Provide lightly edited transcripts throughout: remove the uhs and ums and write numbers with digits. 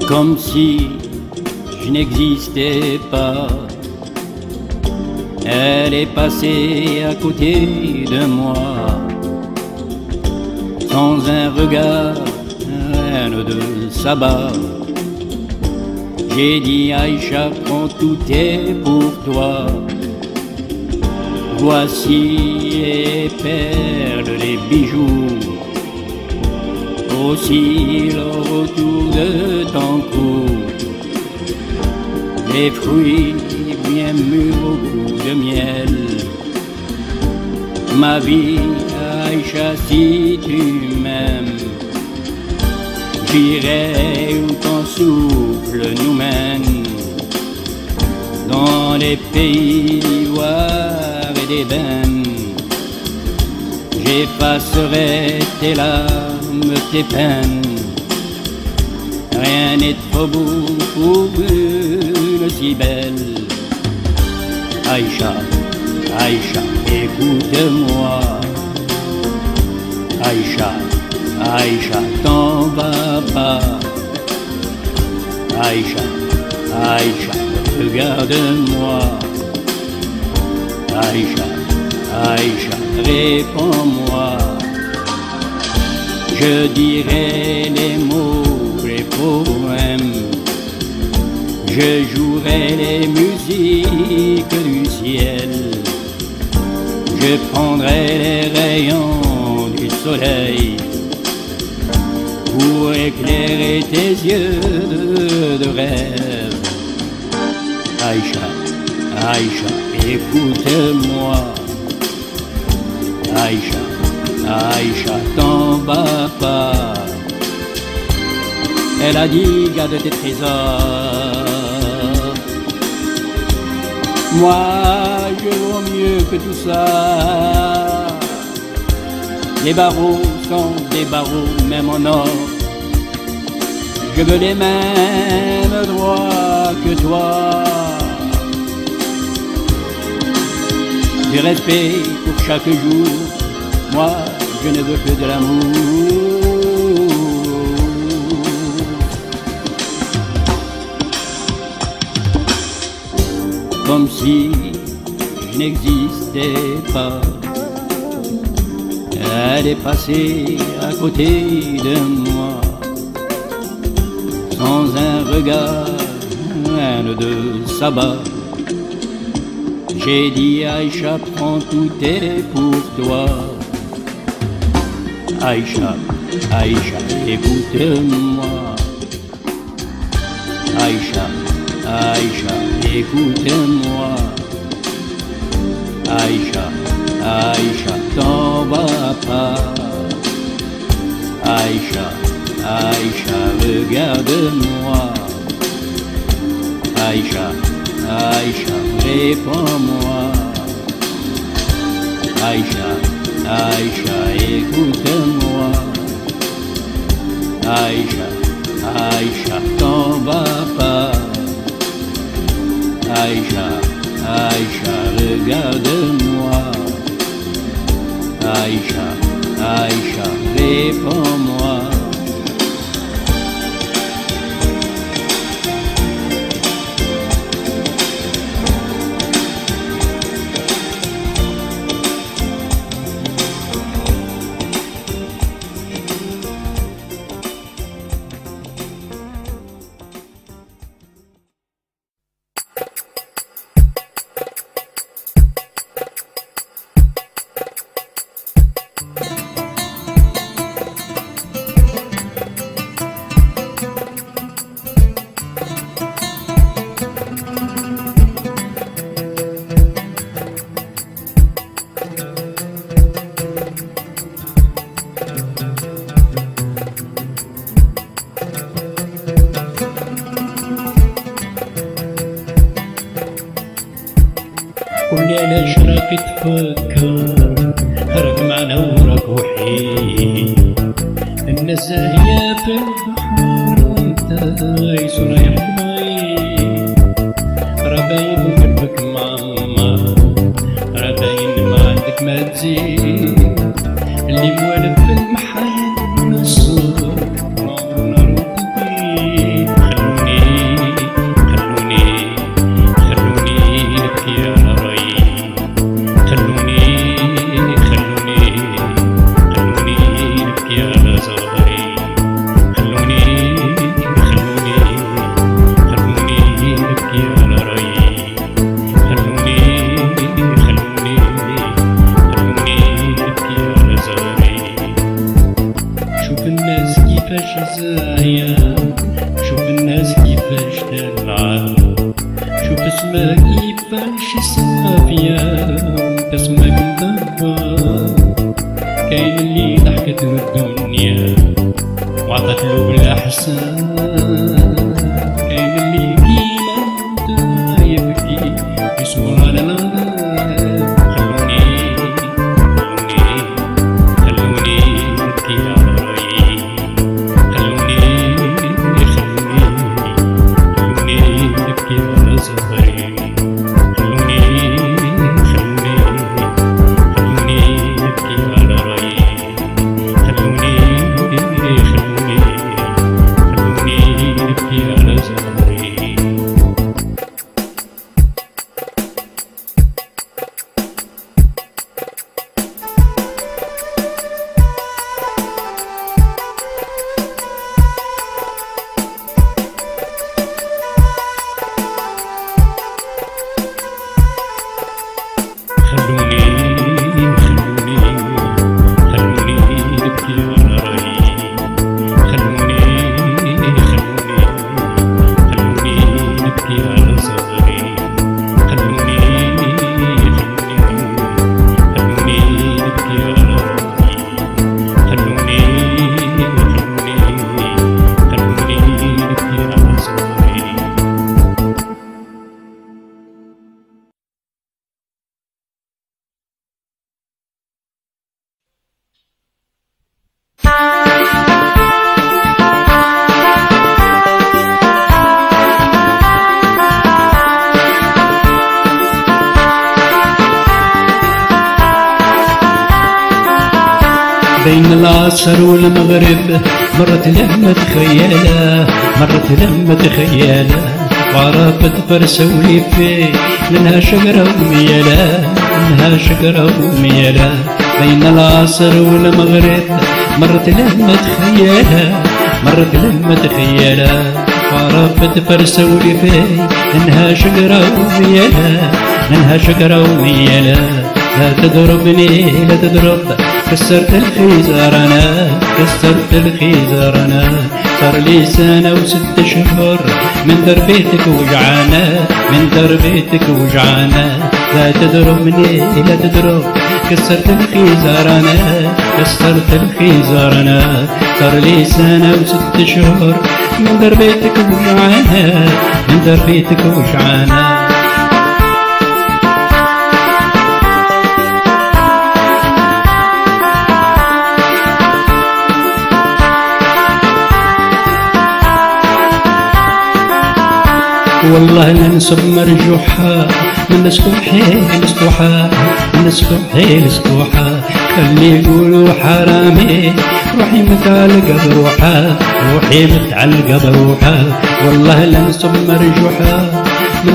comme si je n'existais pas. Elle est passée à côté de moi, sans un regard, reine de Saba. J'ai dit Aïcha, prends tout est pour toi. Voici les perles, les bijoux, aussi l'or autour de ton cou. Les fruits bien mûrs au goût de miel. Ma vie, Aïcha, si tu m'aimes, j'irai où ton souffle nous mène, dans les pays d'ivoire et d'ébène. J'effacerai tes larmes, tes peines. Rien n'est trop beau pour une si belle. Aïcha, Aïcha, écoute-moi. Aïcha, Aïcha, t'en vas pas. Aïcha, Aïcha, regarde-moi. Aïcha, Aïcha, réponds-moi. Je dirai les mots, les poèmes. Je jouerai les musiques du ciel. Je prendrai les rayons du soleil pour éclairer tes yeux de rêve. Aïcha, Aïcha, écoute-moi. Aïcha, Aïcha, t'en vas pas. Elle a dit garde tes trésors. Moi, je vaux mieux que tout ça. Les barreaux sont des barreaux, même en or. Je veux les mêmes droits que toi. Du respect pour chaque jour. Moi, je ne veux que de l'amour. Comme si je n'existais pas. Elle est passée à côté de moi, sans un regard, reine de Saba. J'ai dit Aïcha, prends tout est pour toi. Aïcha, Aïcha, écoute-moi. Aïcha, Aïcha, écoute-moi. Aïcha, Aïcha, t'en vas pas. Aïcha, Aïcha, regarde-moi. Aïcha, Aïcha, réponds-moi. Aïcha, Aïcha, écoute-moi. Aïcha, Aïcha, t'en vas pas. Aïcha, Aïcha, regarde-moi. Aïcha, Aïcha, réponds-moi. والليلة شراك تفكر راك معنا وراك وحيد. الناس هي في البحر وانت عايش رايح بعيد. راه باين قلبك معمر، راه باين ما عندك ما تزيد. اللي موالف في المحل نصر عمرنا رد بيه. كيفاش زاهية، شوف الناس كيفاش تلعب، شوف اسمها كيفاش صافية وانت اسمك مدبر. كاين اللي ضحكت له الدنيا وعطت له بالأحسان، كاين اللي كيما انت يبكي يسوى على الغدر. خلوني نبكي على رايي، خلوني نبكي على زهري، خلوني نبكي على رايي، خلوني نبكي على زهري. خلوني نبكي على رايي، خلوني نبكي على زهري، خلوني نبكي على رايي، خلوني نبكي على زهري. بين العصر والمغرب مرت لما تخيله، وعرفت فرسة وليفي منها شجرة وميالة، بين العصر والمغرب مرت لما تخيله، وعرفت فرسة وليفي منها شجرة وميالة. لا تضربني لا تضرب، كسرت الخيزر أنا، صار لي سنة و6 شهور من دربيتك وجعانة، لا تضربني لا تضرب، كسرت الخيزر أنا، صار لي سنة و6 شهور من دربيتك وجعانة. والله ننصب مرجوحة من السطوحة، خلي يقولوا حرامي روحي متعلقة بروحها، والله ننصب مرجوحة من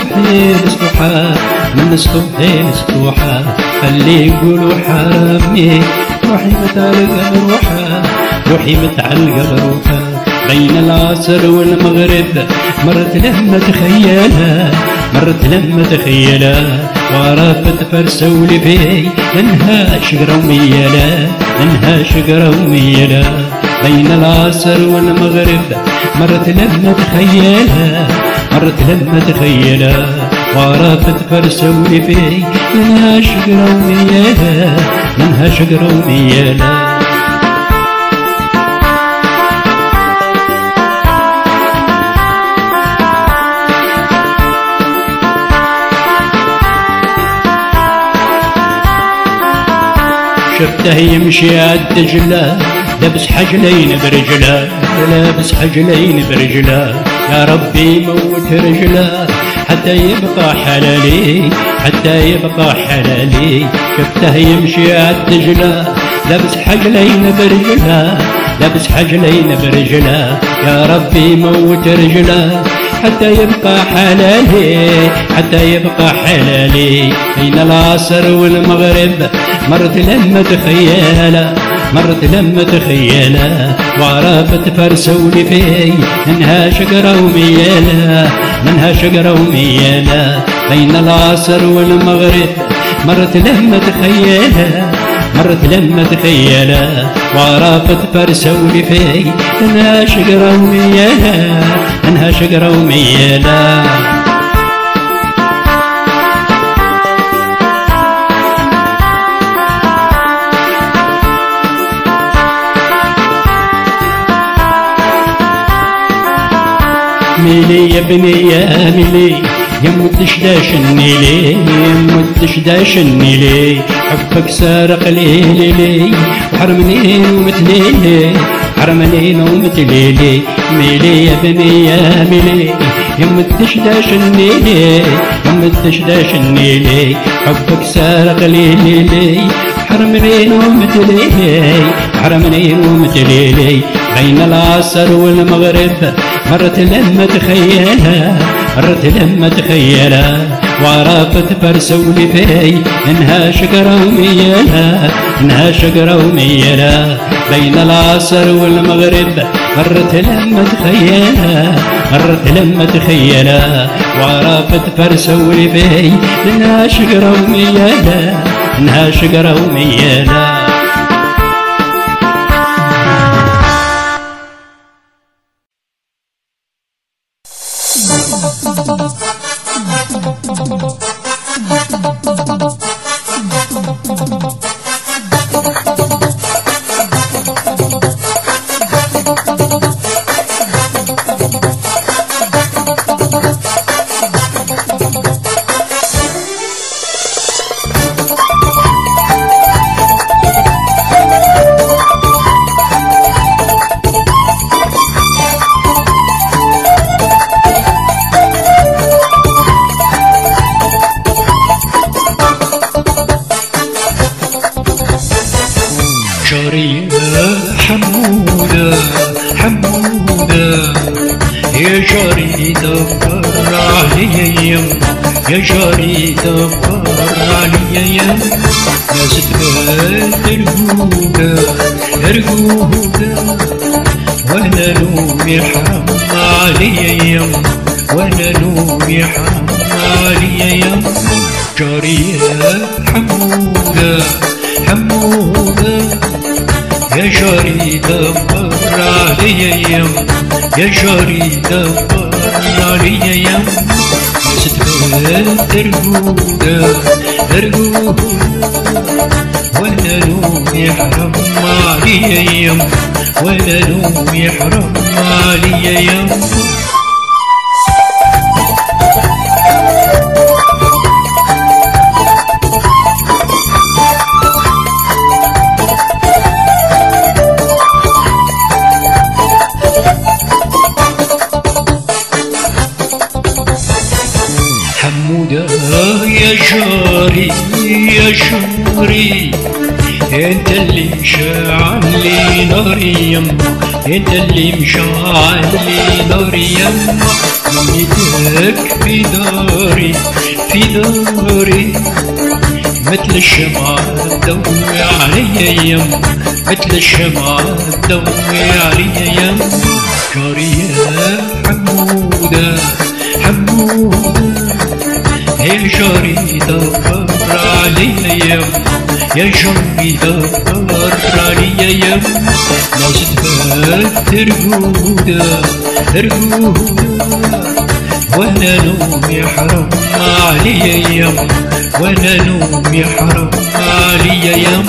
السطوحة، خلي يقولوا حرامي روحي متعلقة بروحها. بين العصر والمغرب مرت لما تخيلها، وعرفت فرسة وليفي منها شجرة وميالة، بين العصر والمغرب مرت لما تخيلها، وعرفت فرسة وليفي منها شجرة وميالة. شفته يمشي عالدجلة لابس حجلين برجله، يا ربي موت رجله حتى يبقى حلالي، شفته يمشي عالدجلة لابس حجلين برجله، يا ربي موت رجله حتى يبقى حلالي، بين العصر والمغرب مرت لما تخيلها، وعرفت فرسة وليفي منها شجرة وميالة، بين العصر والمغرب مرت لما تخيلها، مرت لما تخيلا وعرفت فرسة ولفي انها شجرة وميالا انها شجرة وميالا. ميلي يا بني يا ميلي يا مدشداش النيلي يا مدشداش النيلي حبك سارق ليلي وحرمني ومتليلي حرمني ومتليلي. ميلي يا بني يا ميلي يا مدشداش النيلي يا مدشداش النيلي حبك سارق ليلي حرمني ومتليلي حرمني ومتليلي. بين العصر والمغرب مرت لما تخيلها مرت لما تخيلها وعرفت فرسة ولفي انها شجرة وميالا انها شجرة وميالا. بين العصر والمغرب مرت لما تخيلها مرت لما تخيلها وعرفت فرسة ولفي انها شجرة وميالا انها شجرة وميالا. حمودة حمودة يا جاري دبر عليا يم يا جاري دبر عليا يم ناس تبات رقودة رقودة وانا نومي حرام عليا يم وانا نومي حرام عليا يم. جاري حمودة حمودة يا جاري دبر عليا يم يا جاري دبر عليا يم ناس تبات رقودة رقودة وانا نومي حرام عليا يم وانا نومي حرام عليا يم. حمودة يا جاري يا جاري انت اللي مشعل لي ناري يما انت اللي مشعل لي ناري يما لميتك في داري في داري مثل الشمعة تضوي عليا يما مثل الشمعة تضوي عليا يما. جاري يا حمودة حمودة يا جاري دبر عليا يم يا جاري دبر عليا يم ناس تبات رقودة رقودة وانا نومي حرام عليا يم وانا نومي حرام عليا يم.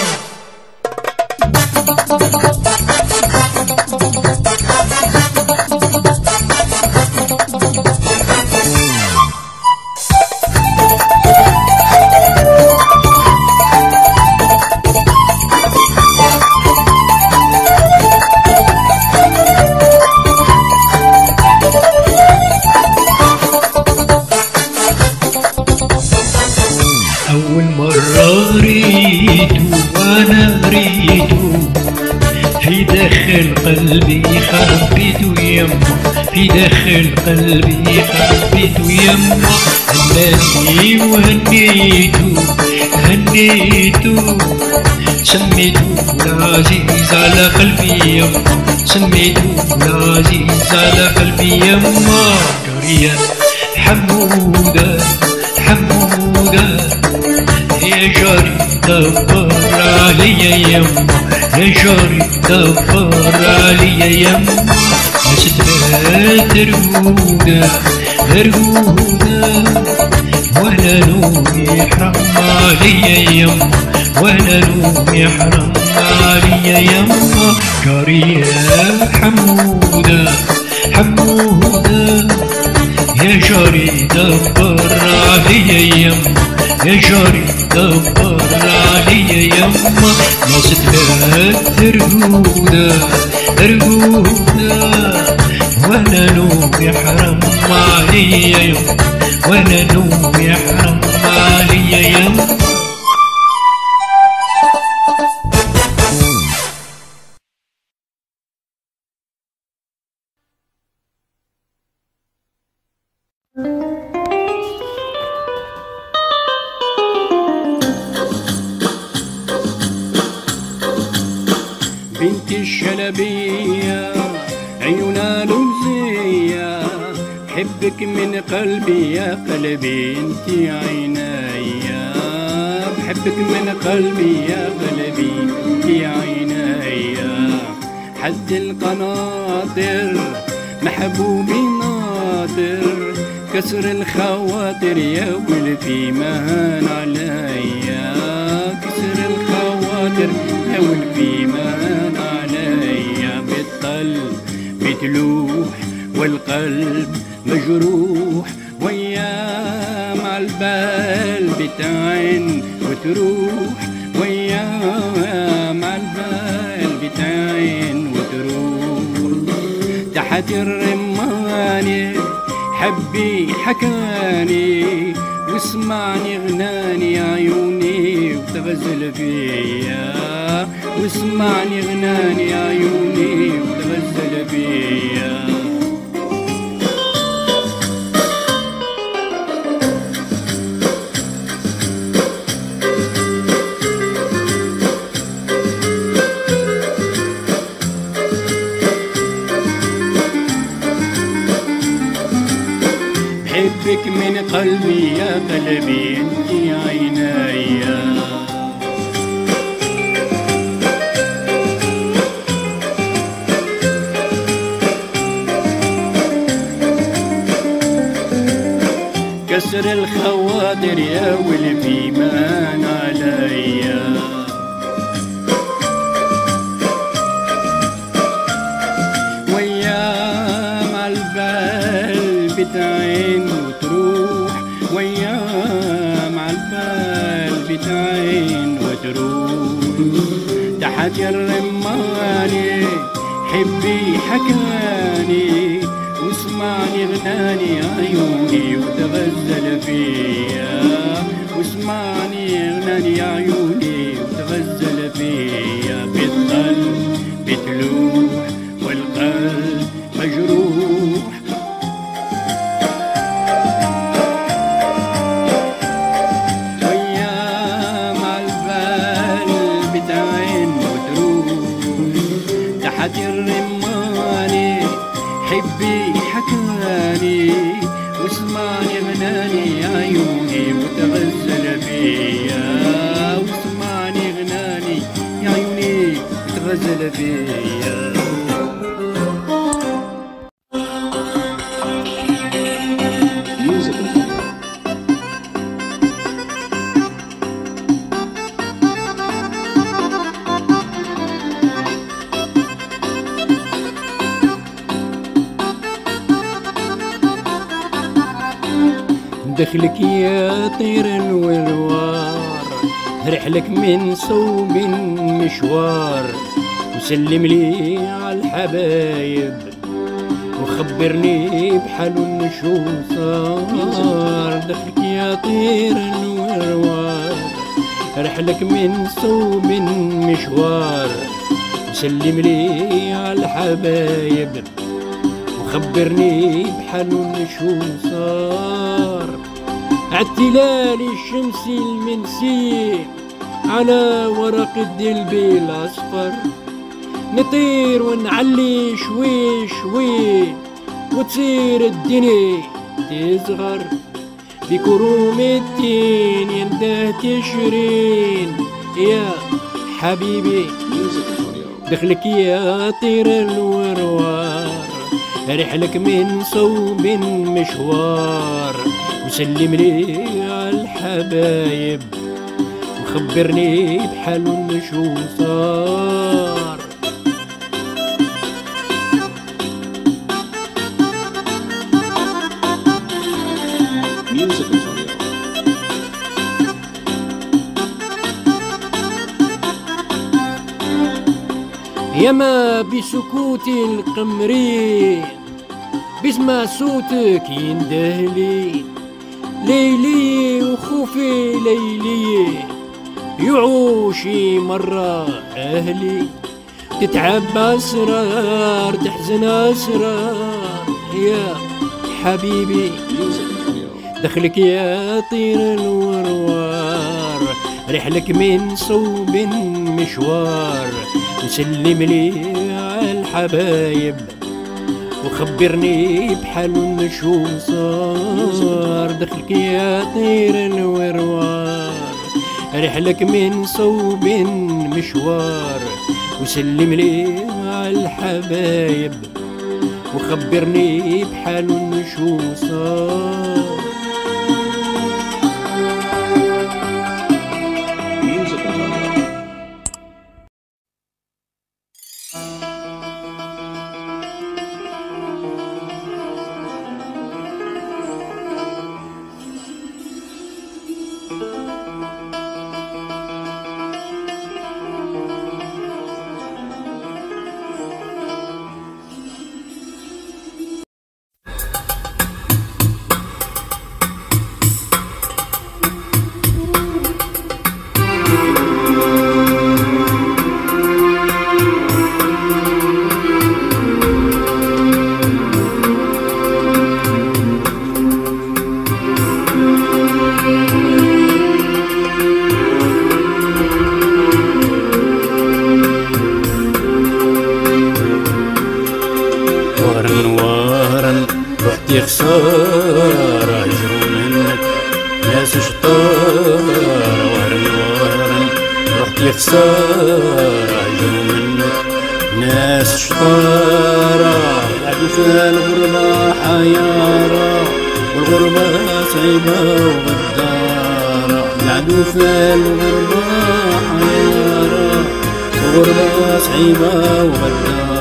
أول مرة ريته وأنا ريته في داخل قلبي حبيته يما في داخل قلبي حبيته يما. هناني وهنيته هنيته سميته العزيز على قلبي يما سميته العزيز على قلبي يما. جاري حمودة حمودة يا جاري دبر عليا يما يا جاري دبر عليا يما نسدات رقودة رقودة ولا نوم يحرم عليا يما ولا نوم يحرم عليا يما جاري يا حمودة حمودة يا جاري دبر عليا يما يا جاري دبر عليا يما ناس تلات رقودة رقودة ولا نوم يحرم عليا يما ولا نوم يحرم عليا يما بنت الشلبية عيونها لوزية بحبك من قلبي يا قلبي انتي عينيا بحبك من قلبي يا قلبي انتي عينيا حد القناطر محبوبي ناطر كسر الخواطر يا ولفي مهان عليا كسر الخواطر يا ولفي مهان عليا بالقلب بتلوح والقلب مجروح ويا مع البال بتعن وتروح ويا مع البال بتعن وتروح تحت الرمانة حبي حكاني واسمعني غناني عيوني وتغزل فيا واسمعني غناني عيوني وتغزل فيا بحبك من قلبي يا قلبي انتي عينيا كسر الخواطر يا ولفي مان عليا ويا مع البال بتعين وتروح ويا مع البال بتعين وتروح تحت الرمانة حبي حكاني واسمعني غناني عيوني وتغزل فيا واسمعني غناني عيوني وتغزل فيا بالقلب بتلوح والقلب مجروح ويا مع البال بتعين وتروح تحت الرمانة حبي حكاني واسمعني غناني عيوني وتغزل فيا واسمعني غناني يا عيوني وتغزل فيا دخلك يا طير الوروار رحلك من صوب مشوار وسلم لي على الحبايب وخبرني بحال شو صار. دخلك يا طير الوروار رحلك من صوب مشوار وسلم لي على الحبايب وخبرني بحال شو صار. عالتلال الشمسي المنسي على ورق الدلبي الأصفر نطير ونعلي شوي شوي وتصير الدنيا تصغر بكروم التين ينده تشرين يا حبيبي دخلك يا طير الوروار، رحلك من صوب مشوار، وسلم لي على الحبايب وخبرني بحالهم شو صار. ياما بسكوتي القمري بسمع صوتك يندهلي، ليلي وخوفي ليلي يعوشي مرة أهلي، تتعب أسرار تحزن أسرار يا حبيبي دخلك يا طير الوروار، رحلك من صوب مشوار، وسلم لي على الحبايب وخبرني بحالهم شو صار. دخلك يا طير الوروار، رحلك من صوب مشوار، وسلم لي على الحبايب وخبرني بحالهم شو صار. رحتي خسارة هجروا منك ناس شطارة، وهرن وهرن رحتي خسارة هجروا منك ناس شطارة، لعبوا في الغربة حيارة والغربة صعيبة وغدارة، لعبوا في الغربة حيارة والغربة صعيبة وغدارة.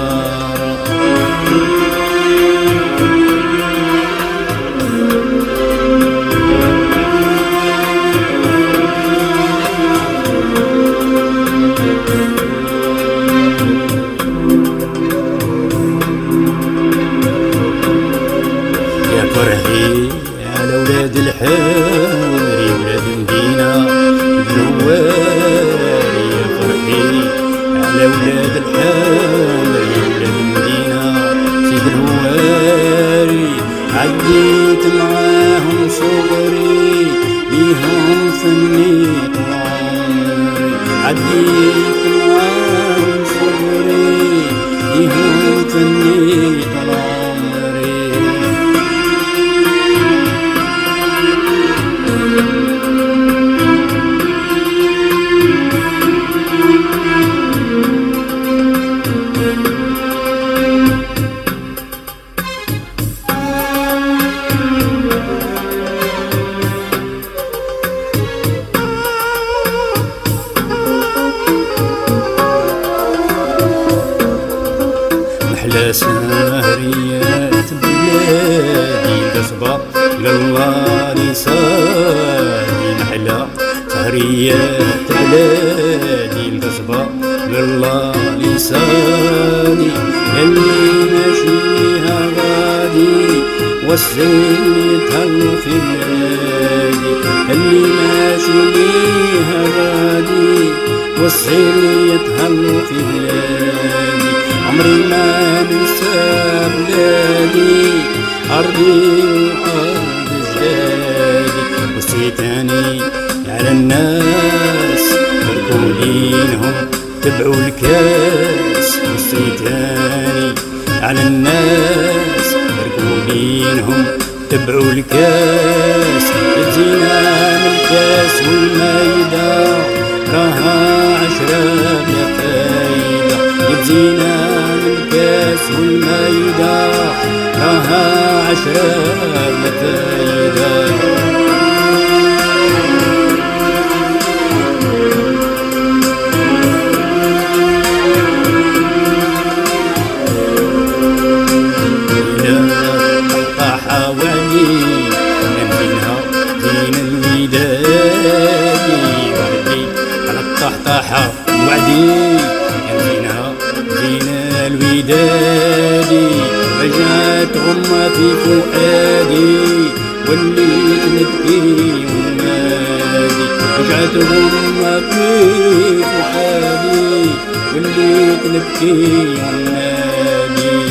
فرحي على ولاد الحاري ولاد مدينة النواري، يا فرحي على ولاد الحاري ولاد مدينة سيد الهواري، عديت معاهم صغري ليهم فنيت عمري، عديت معاهم صغري ليهم فنيت عمري. محلى سهريات بلادي القصبة لله لساني، محلى سهريات بلادي القصبة لله لساني، يلي ماشيها غادي والسيل يتهل في بلادي، اللي ماشيها غادي والسيل يتهل في بلادي، عمري ما ننسى بلادي أرضي وأرض جدادي، وصيتاني على الناس مركولينهم تبعوا الكاس، وصيتاني على الناس مركولينهم تبعوا الكاس، يجينا من الكاس والمايدة راها عشرة بلا فايدة يبزينا من كاس والمايدة راها عشرة بلا فايدة طاحة وعدي زينها زينة الودادي رجعت غمة في فؤادي وليت نبكي ونادي رجعت غمة في فؤادي وليت نبكي ونادي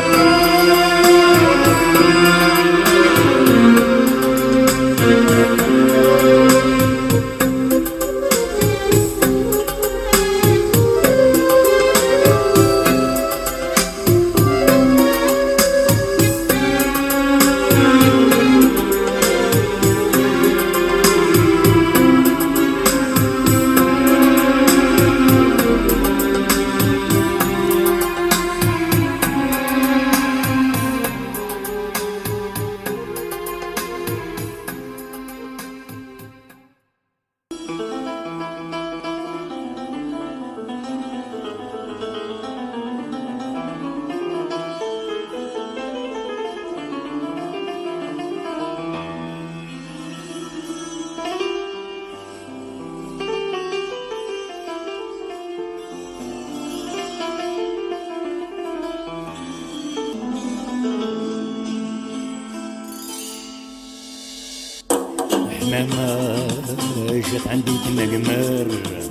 حمامة جات عندي كنا قمر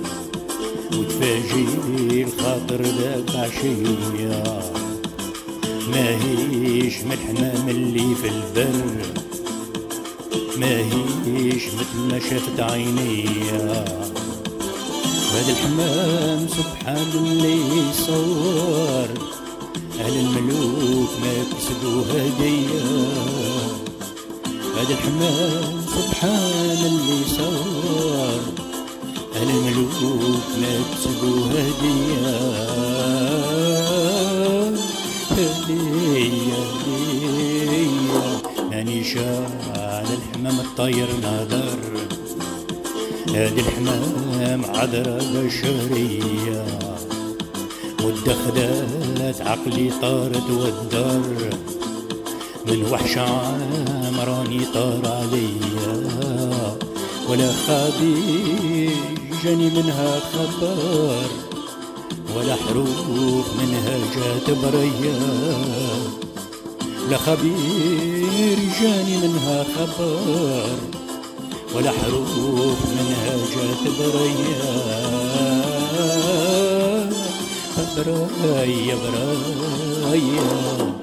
وتفاجئ الخاطر ذاك عشية ماهيش من الحمام اللي في البر ماهيش مثل ما شافت عينيا هذا الحمام سبحان اللي صور أهل الملوك ما كسبوا هدية هذا الحمام سبحان اللي صور أهل الملوك ما كسبوا هدية هدية هدية ماني شاعل الحمام الطير نهضر هذا الحمام عذرة بشرية ودخلت عقلي طارت والدر من وحش عمراني طار عليا ولا خابي جاني منها خبر ولا حروف منها جات بريا ولا خبير جاني منها خبر ولا حروف منها جات بريا برايا برايا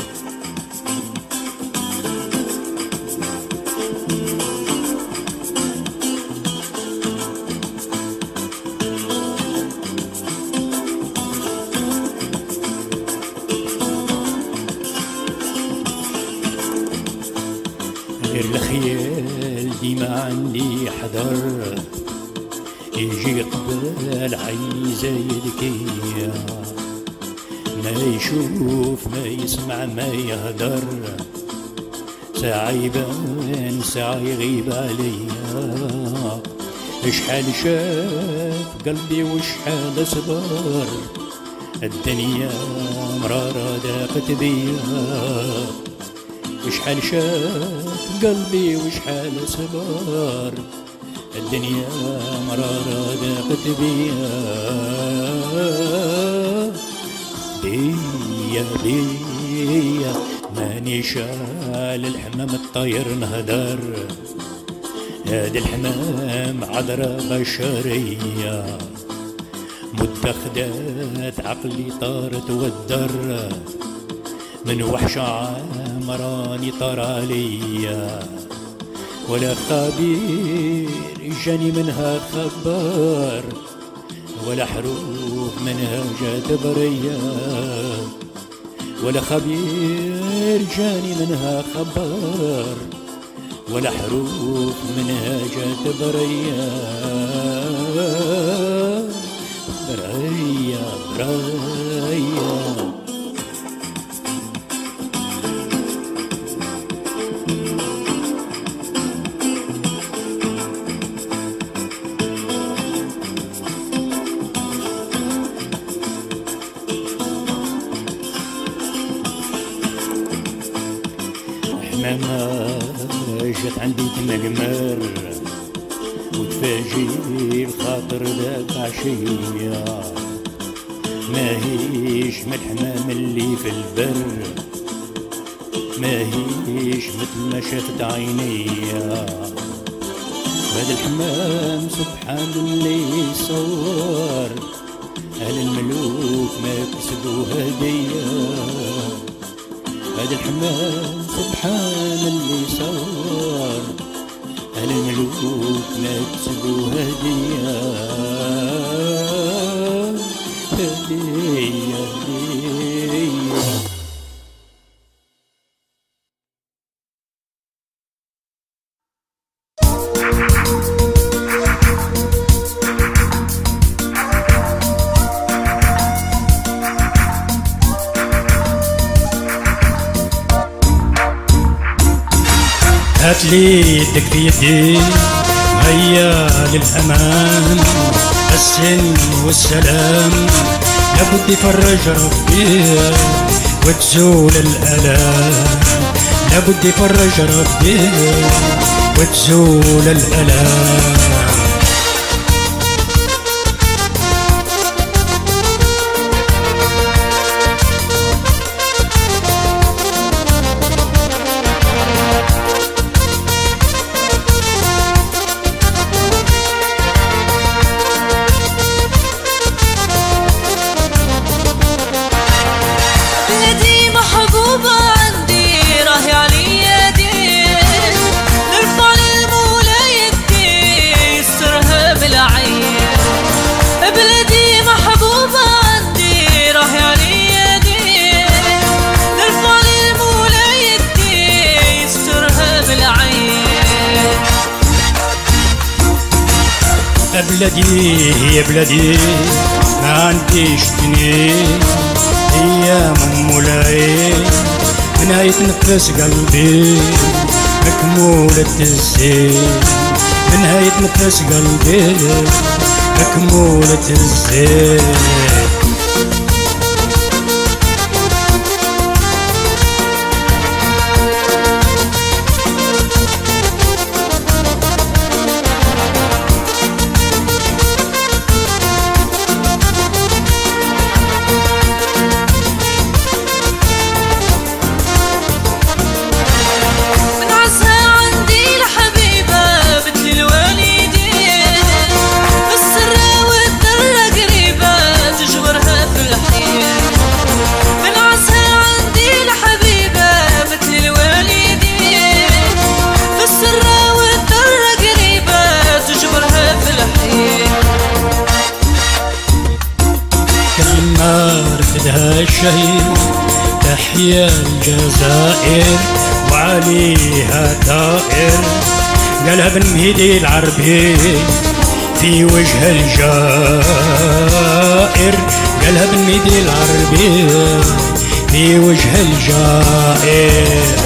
غير الخيال ديما عندي حذر يجي قبال عيني زايد كيا ما يشوف ما يسمع ما يهدر ساعة يبان ساعة يغيب عليا اشحال شاف قلبي وشحال صبر الدنيا مرارة ضاقت بيا وشحال شاف قلبي وشحال صبر الدنيا مرارة ضاقت بيا بيا بيا ماني شال الحمام الطير نهدر هذا الحمام عذرة بشرية متخذات عقلي طارت والدر من وحش عمراني طار عليا ولا خبير جاني منها خبر ولا حروف منها جات بريا ولا خبير جاني منها خبر ولا حروف منهاجة برية برية برية. حمامة جات عندي تمرمر وتفاجئ الخاطر ذاك عشية، ماهيش من الحمام اللي في البر، ماهيش مثل ما شافت عينيا. هذا الحمام سبحان اللي صور أهل الملوك ما كسبوا هدية. هذا الحمام سبحان اللي صور أهل الملوك ما كسبوا هدية هدية هدية. هاتلي يدك في يدي هيا للأمان، السن والسلام لابد يفرج ربي وتزول الألام، لابد يفرج ربي وتزول الألام. بلدي هي بلدي ما عنديش جنيه، ايام مولاي نهاية نفس قلبي مكمولة الزين، نهاية نفس قلبي مكمولة الزين. رفدها الشهيد تحيا الجزائر وعليها طائر، قالها بن مهدي العربي في وجه الجائر، قالها بن مهدي العربي في وجه الجائر.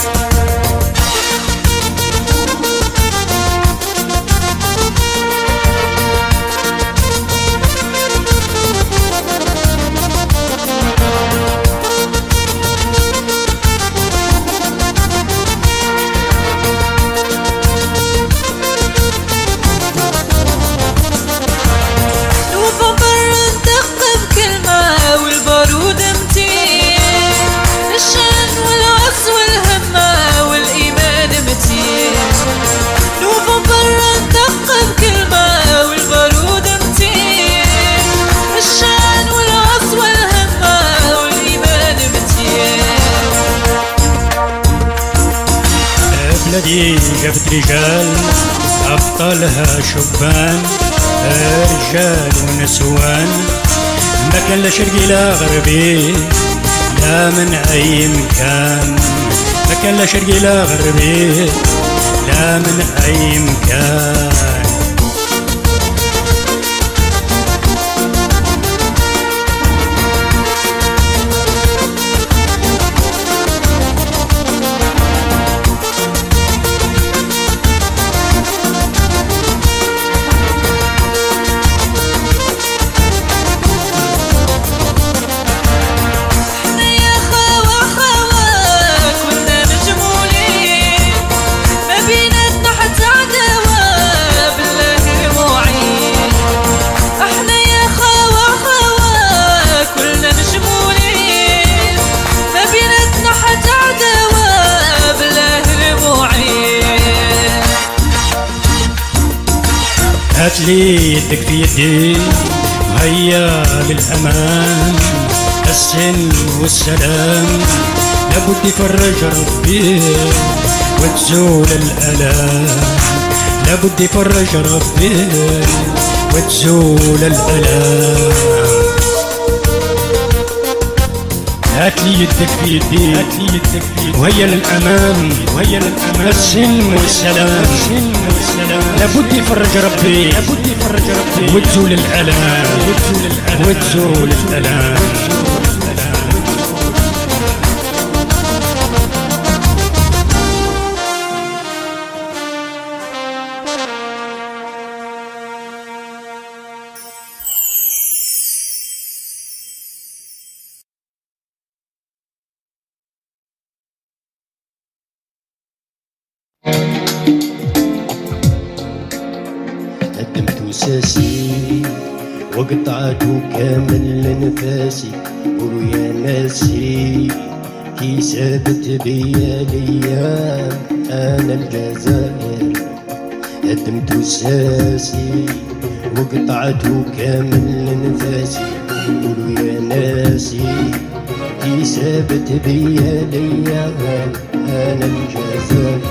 بلدي جابت رجال أبطالها شبان، رجال ونسوان، ما كان لا شرقي لا غربي لا من أي مكان، ما كان لا شرقي لا غربي لا من أي مكان. هاتلي يدك في يدي وهيا للأمان، السلم والسلام لابد يفرج ربي وتزول الألام، لابد يفرج ربي وتزول الألام. هاتلي يدك في يدي وهيا للأمام، السلم والسلام لابد يفرج ربي وتزول الألام، وتزول الألام. قدمت وساسي وقطعت كامل نفاسي، قولوا يا ناسي كي سابت بيا الايام انا الجزائر. قدمت وساسي وقطعت كامل نفاسي، قولوا يا ناسي كي سابت بيا الايام انا الجزائر.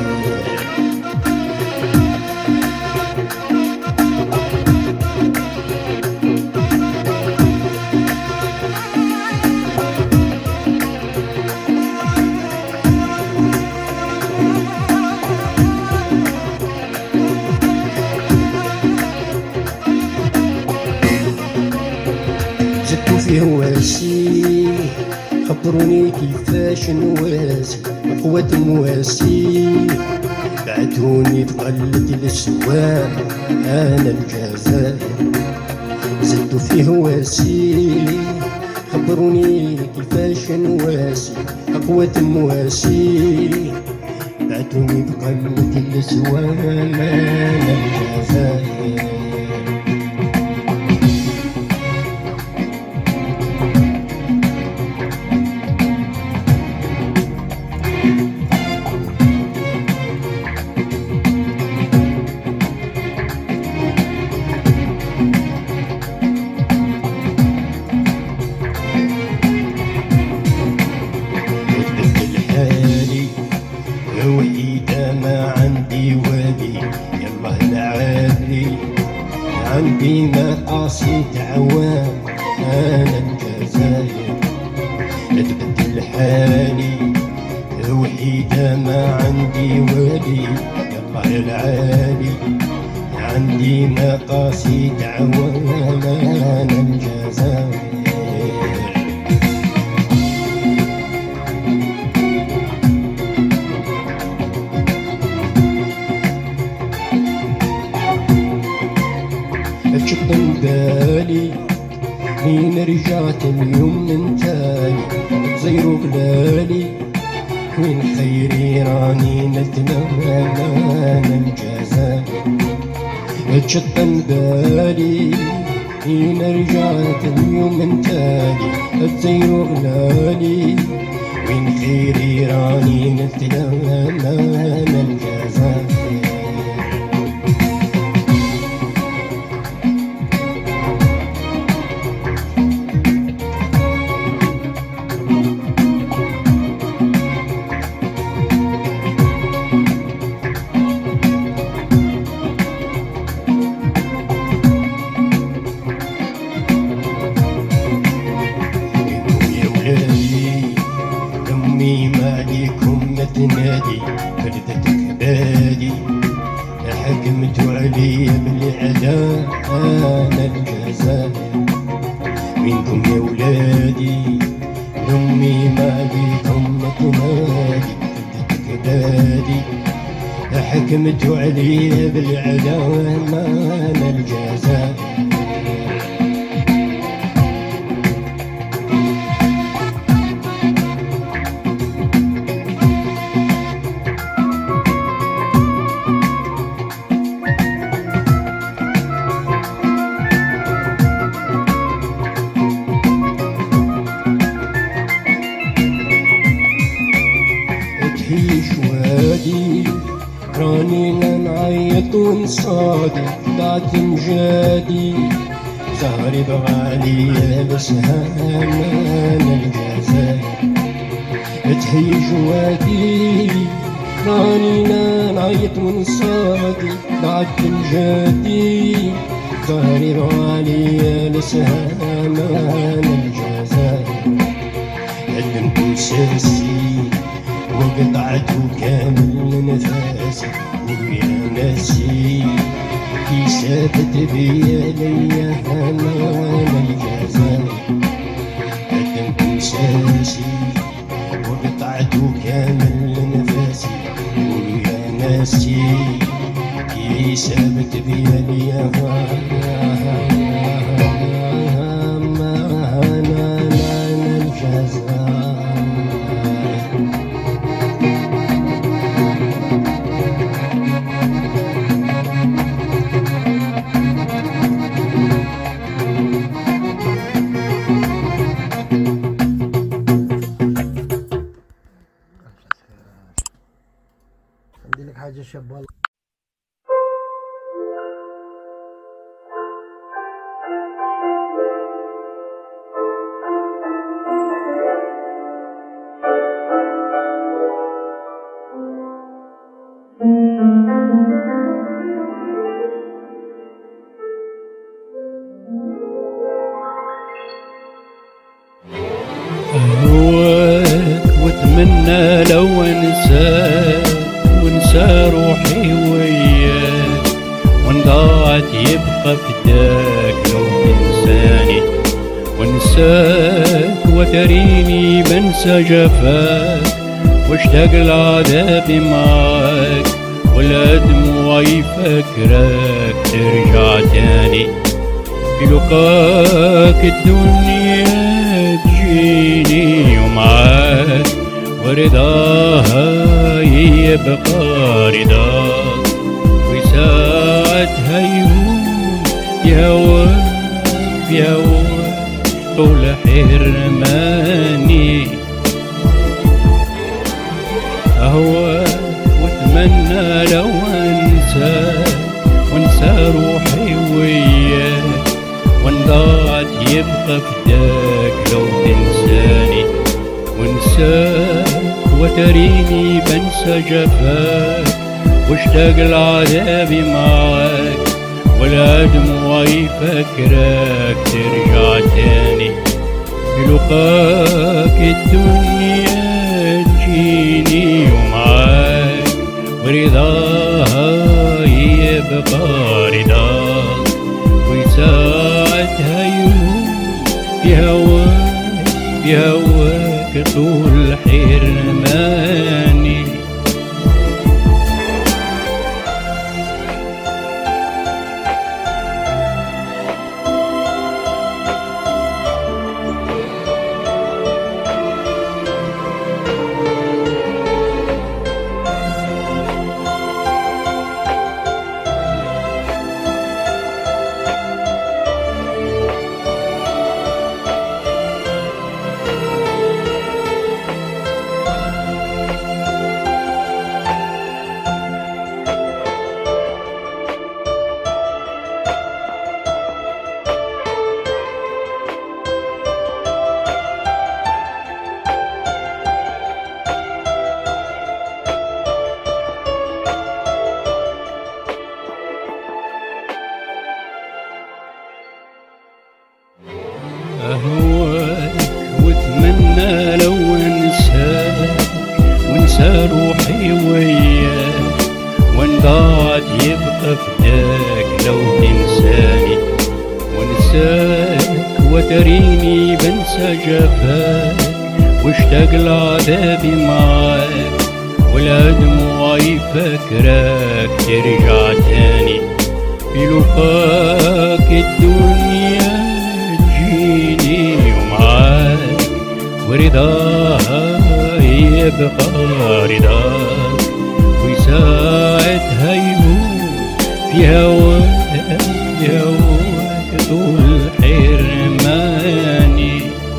زدتو في هواسي خبروني كيفاش نواسي، قوة مواسي بعتوني في قلة السوام أنا الجزائر. زدتو في هواسي خبروني كيفاش نواسي، قوة مواسي بعتوني في قلة السوام أنا الجزائر. وحيدة ما عندي والي يالله العالي، عندي مقاصد عوام أنا الجزائر. تبدل حالي وحيدة ما عندي والي يالله العالي، عندي مقاصد عوام أنا الجزائر. تشطن بالي مين رجعت اليوم من تاني، تزيرو قلالي وين خيري راني نتمنى أنا الجزائر. تشطن بالي مين رجعت اليوم من تاني، تزيرو قلالي وين خيري راني نتمنى أنا الجزائر. أمي ما عليكم ما تنادي، فردتك بالي العدا أنا الجزائر. وينكم يا ولادي لأمي ما بيكم تنادي كبادي. حكمتوا عليه بالعدا أنا الجزائر. راني نعيط ونصادي ضاعت مجادي. زهري بغالي بسهام أنا الجزائر. تحيي جوادي راني نعيط ونصادي ضاعت مجادي. زهري بغالي بسهام أنا الجزائر. قدمت ساسي وقطعته كامل نفاسي. ويا ناسي كي سابت بيا ليا أنا الجزائر. قدمت ساسي وقطعته كامل نفاسي. ويا ناسي كي سابت بيا ليا أنا الجزائر. عندي لك حاجة شابة. أهواك واتمنى لو انساك وانسى روحي وياك. وان ضاعت يبقى فداك لو تنساني وانساك. وتريني بنسى جفاك واشتاق العذاب معاك. ولا دموعي فاكراك ترجع تاني. في لقاك الدنيا تجيني ومعاك. ورضاها يبقى رضاك. وساعتها يهون يهواك طول حرماني. أهواك واتمنى لو انساك وانسى روحي وياك. وان ضاعت يبقى فداك لو تنساني وانساك. وتريني بنسى جفاك واشتاق العذاب معاك. ولا دموعي فاكراك ترجع تاني. بلقاك الدنيا تجيني ومعاك. ورضاها يبقى رضاك. وساعتها يهواك طول حرماني. جفاك واشتاق لعذابي معاك، ولا دموعي فاكراك ترجع تاني في لقاك الدنيا تجيني ومعاك، ورضاها يبقى رضاك، وساعتها يهون في هواك طول حرماني.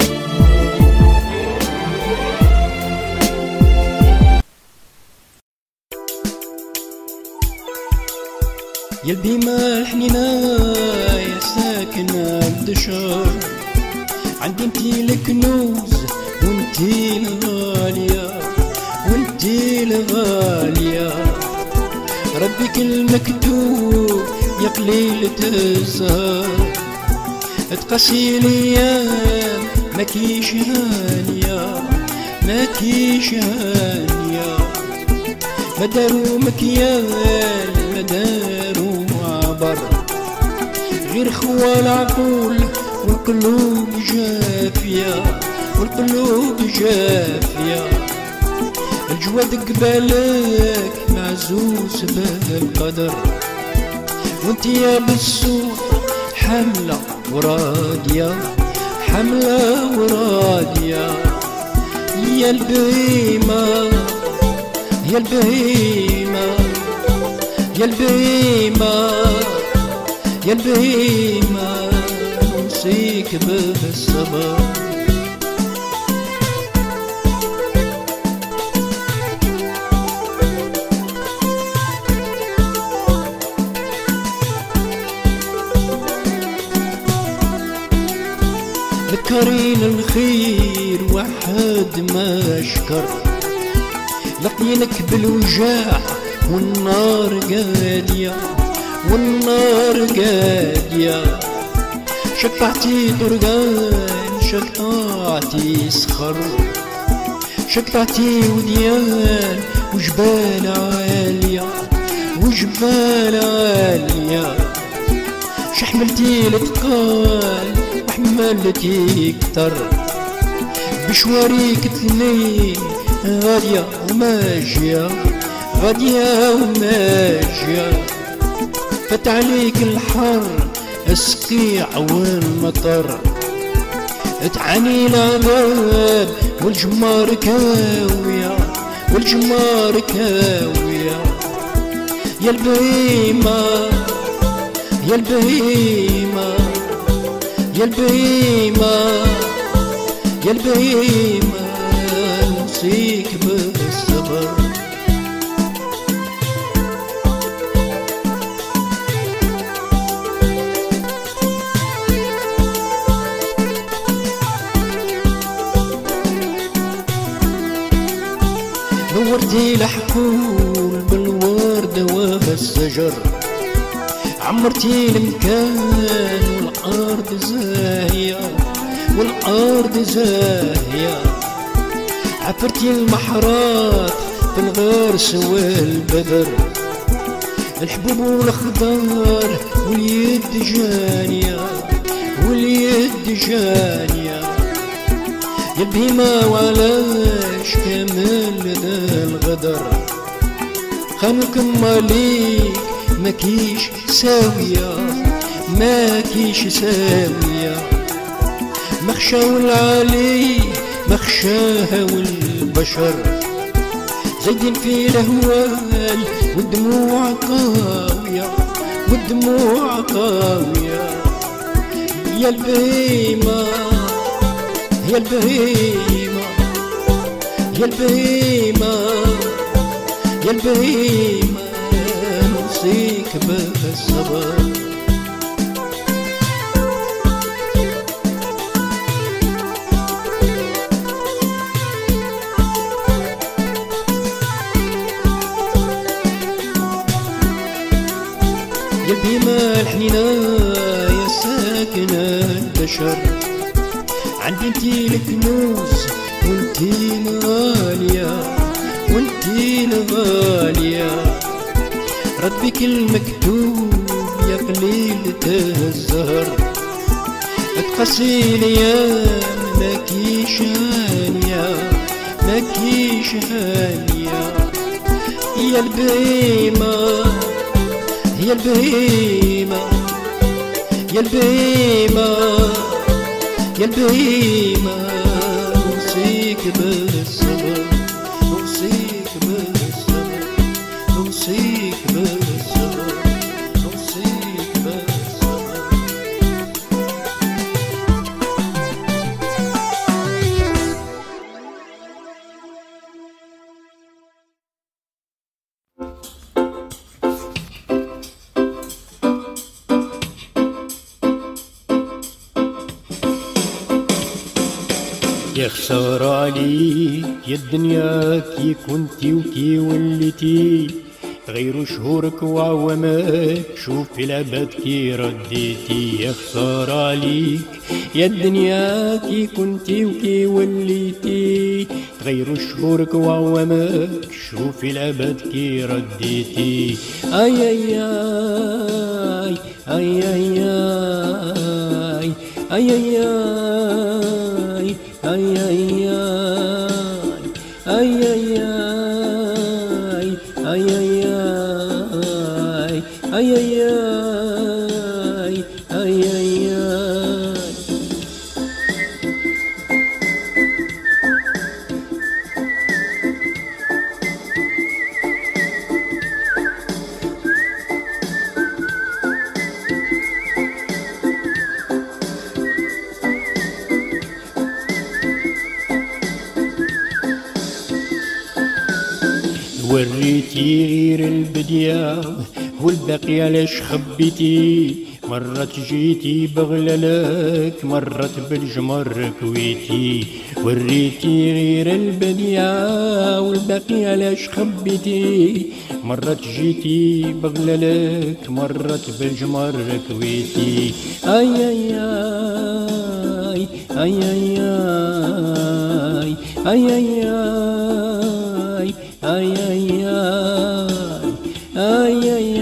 يلبي ما حنينا يا ساكنة الدشر، عندي انتي الكنوز وانتي الغالية وانتي الغالية، ربي كل مكتوب يا قليلة الزهر، تقاسي الايام ماكيش هانية ماكيش هانية، ما دارو مكيال ما دارو عبر، غير خوا العقول والقلوب جافية والقلوب جافية، الجواد قبالك معزوز بالقدر، وانتي يا بالسوق حملة ورادية حملة ورادية، يا البهيمة يا البهيمة يا البهيمة يا البهيمة، نوصيك بالصبر. ذكرين الخير واحد ما شكر، لقينك بالوجاع والنار قادية والنار قادية، شقعتي طرقان شقعتي صخر، شقعتي وديان وجبال عالية وجبال عالية، شحملتي لتقال وحملتي كتر، بشواريك تنين غادية وماشية غادية وماشية، فات عليك الحر السقيع والمطر، تعاني العذاب والجمار كاوية والجمار كاوية، يا البهيمة يا البهيمة يا البهيمة يا البهيمة، نوصيك بالصبر. نورتي الحقول بالورد والشجر، عمرتي المكان والأرض زاهية والأرض زاهية، عفرتي المحرات في الغرس والبذر، الحبوب والخضار واليد جانية واليد جانية، يا البهيمة وعلاش كامل ذا الغدر، خانوك ماليك ماكيش ساوية ماكيش ساوية، مخشاو العالي مخشاها والبشر، زايدين في الهوال والدموع قاوية والدموع قاوية، يا البهيمة يا البهيمة يا البهيمة يا البهيمة، نوصيك بالصبر. يا البهيمة الحنينة يا ساكنة البشر، عندي انتي الكنوز وانتي الغالية وانتي الغالية، ربك المكتوب يا قليلة الزهر، تقاسي الايام ماكيش هانية ماكيش هانية يا البهيمة يا البهيمة يا البهيمة يا البهيمة نوصيك بالصبر نوصيك بالصبر نوصيك بالصبر نوصيك بالصبر يا خسارة عليك يا الدنيا كي كنتي وكي وليتي غير شهورك وعوامك شوف في العباد كي رديتي يا خسارة عليك يا الدنيا كي كنتي وكي وليتي غير شهورك وعوامك شوف في العباد كي رديتي اي اي اي اي اي اي اي اي اي اي اي اي اي اي وريتي غير البدية والباقي علاش خبيتي مرة جيتي بغلالك مرة بالجمر كويتي وريتي غير البدية والباقي علاش خبيتي مرة جيتي بغلالك مرة بالجمر كويتي اي اي اي اي اي اي اي اي اي اي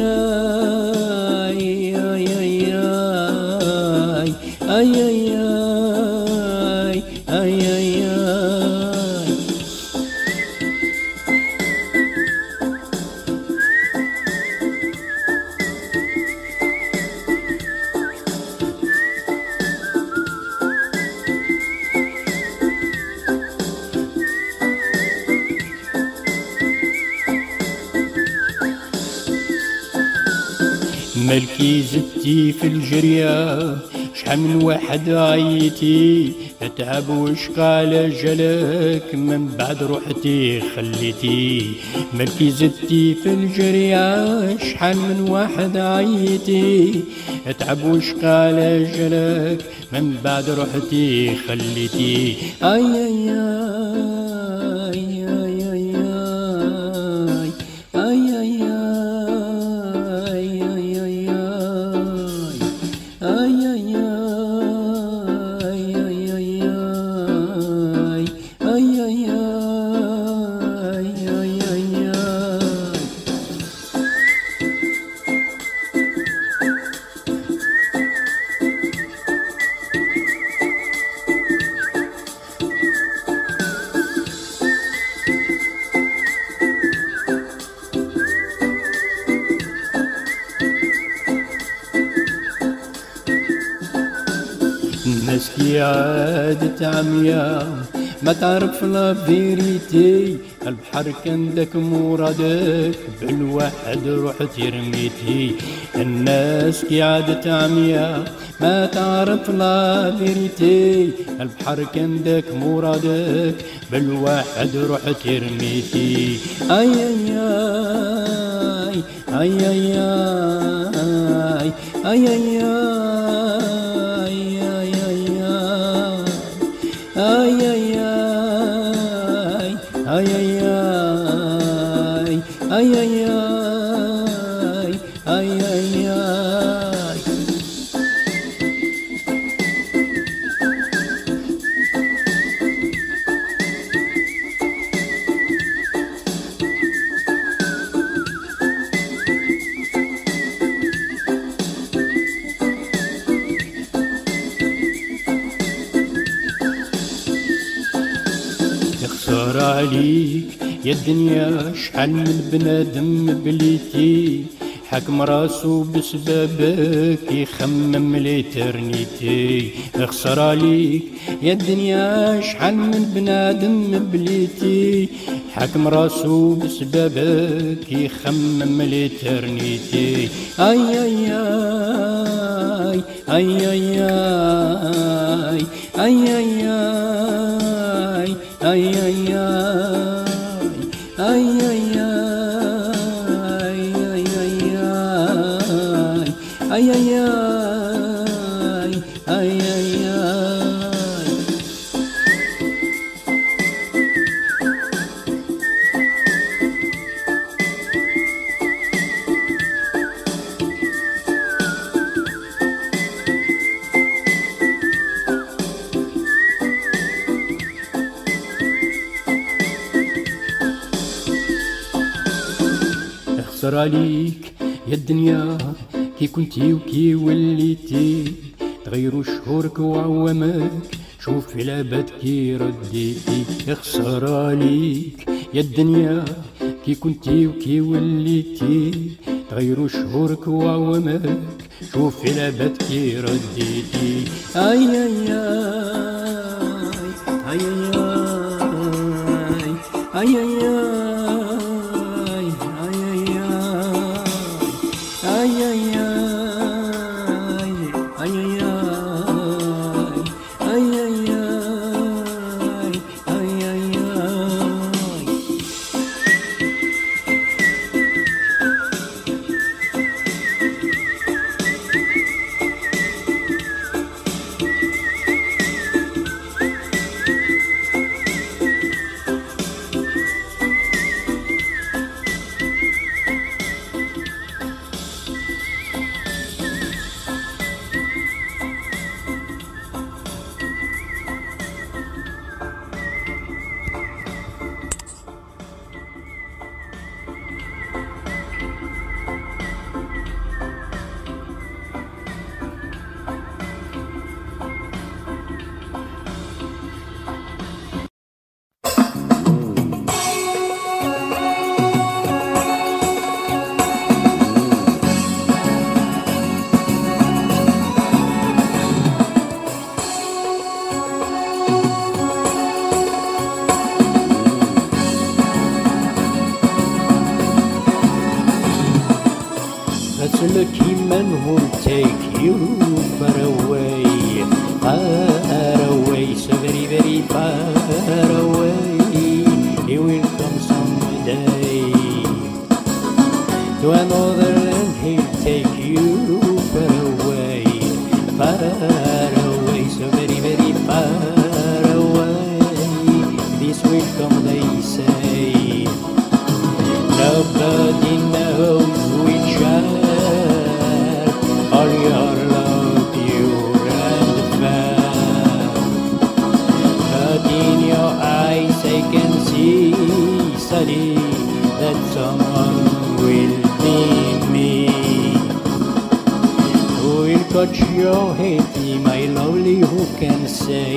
ملكي زدتي في الجرية شحال من واحد عيتي اتعب وشقى على جلك من بعد روحتي خليتي ملكي زدتي في الجرية شحال من واحد عيتي اتعب وشقى على جلك من بعد روحتي خليتي اي اي الناس كي عادت عميا ما تعرف لا فيريتي البحر كان داك مرادك بالواحد روحتي رميتي الناس كي عادت عميا ما تعرف لا فيريتي البحر كان داك مرادك بالواحد روحتي رميتي اي اي اي اي اي اي اي يخسر عليك يا الدنيا شحال من بنادم بليتي حكم راسو بسببك يخمم ليترنيتي يخسر عليك يا الدنيا شحال من بنادم بليتي حكم راسو بسببك يخمم ليترنيتي اي اي اي اي اي اي اي اي اي اي اي يخسر عليك يا الدنيا كي كنتي وكي وليتي تغيروا شهورك وعوامك شوف في العباد كي رديتي يخسر عليك يا الدنيا كي كنتي وكي وليتي تغيروا شهورك وعوامك شوف في العباد كي رديتي اي اي اي اي اي That's a lucky man who'll take you far away, so very, very far away. He will come someday to another land. He'll take you far away, so very, very far away. This will come, they say. Nobody knows which all your love, pure and fair. But in your eyes I can see, Sally, that someone will be me. Who will touch your head, my lovely, who can say,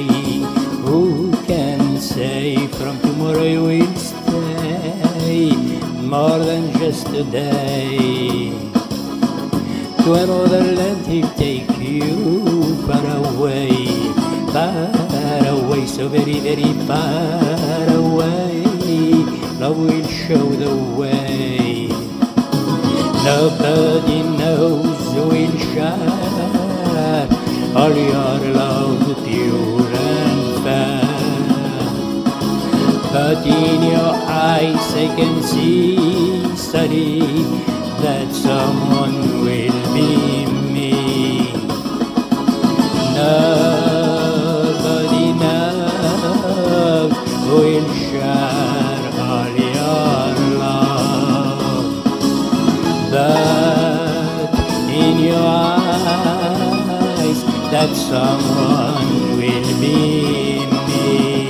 from tomorrow I will stay more than just a day. To another land he'll take you far away, so very, very far away. Love will show the way. Nobody knows who will share all your love, pure and fair. But in your eyes I can see, Sally, that someone will be me. Nobody knows who will share all your love. But in your eyes, that someone will be me.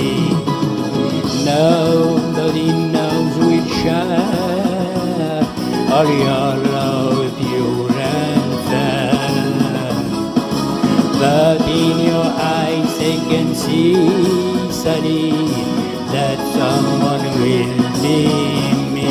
Nobody knows who will share all your love, pure and fair. But in your eyes I can see, Sally, that someone will be me.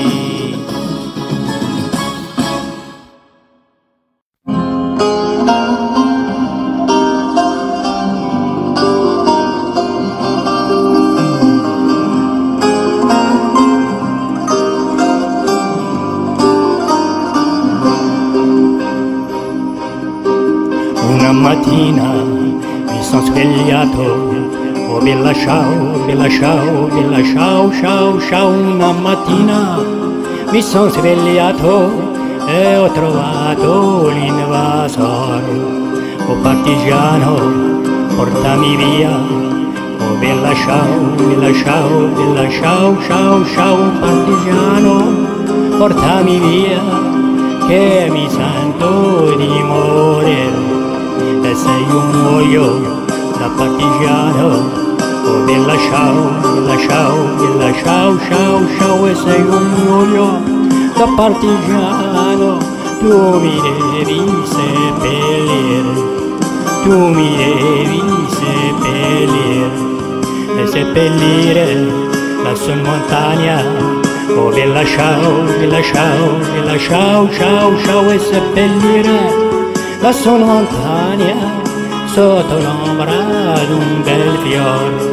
Una mattina mi sono svegliato, oh bella ciao, bella ciao, bella ciao, ciao, ciao. Una mattina mi sono svegliato e ho trovato l'invasore. Oh partigiano, portami via, oh bella ciao, bella ciao, bella ciao, ciao, ciao. Partigiano, portami via, che mi sento di morire. E se io muoio da partigiano, oh bella ciao, bella ciao, bella ciao, ciao, ciao. E se io muoio da partigiano, tu mi devi seppellire, tu mi devi seppellire, e seppellire lassù in montagna, oh bella ciao, bella ciao, bella ciao, ciao, ciao. E seppellire lassù in montagna, sotto l'ombra d'un bel fiore.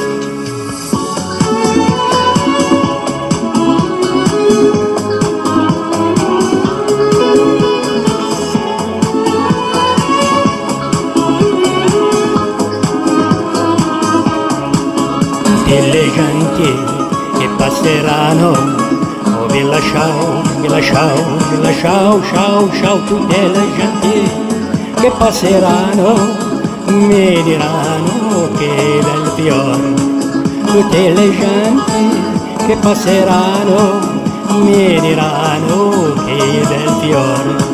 Tutte le genti che passeranno, oh bella ciao, bella ciao, bella ciao, ciao, ciao. Tutte le genti che passeranno mi diranno che bel fiore. Tutte le genti che passeranno mi diranno che bel fiore.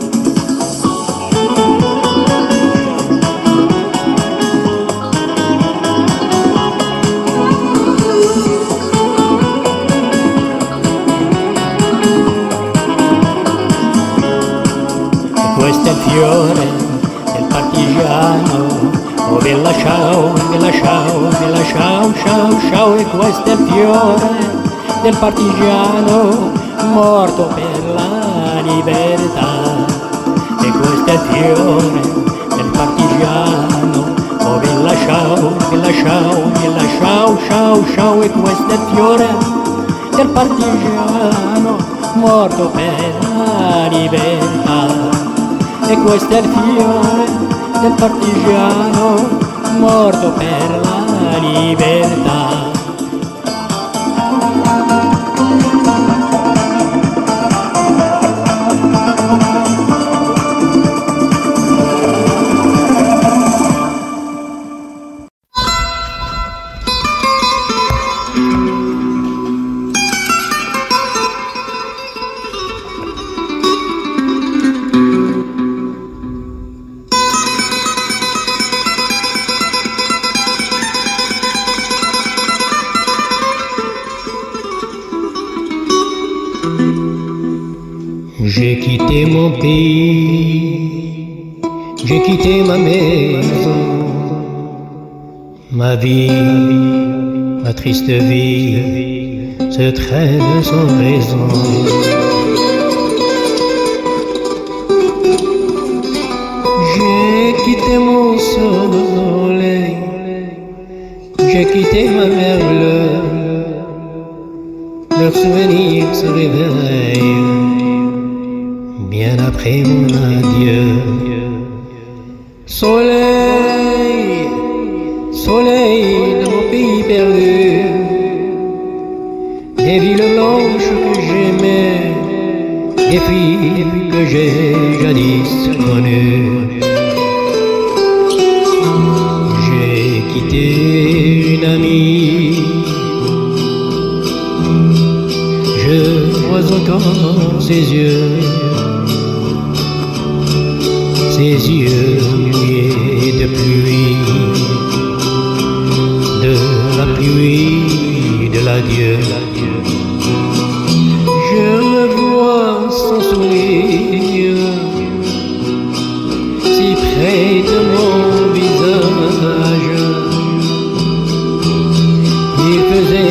Questo è il fiore del partigiano, oh bella ciao, bella ciao, bella ciao, ciao, ciao. E questo è il fiore del partigiano, morto per la libertà. E questo è il fiore del partigiano, oh bella ciao, bella ciao, bella ciao, ciao, ciao. E questo è il fiore del partigiano, morto per la libertà. E questo è il fiore del partigiano, morto per la libertà. J'ai quitté mon pays, j'ai quitté ma maison, ma vie, ma triste vie se traîne sans raison. J'ai quitté mon soleil, j'ai quitté ma merle, leurs souvenirs se réveillent bien après mon adieu. Soleil, soleil de mon pays perdu, des villes blanches que j'aimais, des filles que j'ai jadis connues. J'ai quitté une amie, je vois encore ses yeux, ses yeux mouillés de pluie, de la pluie, de l'adieu. Je revois son sourire si près de mon visage. Il faisait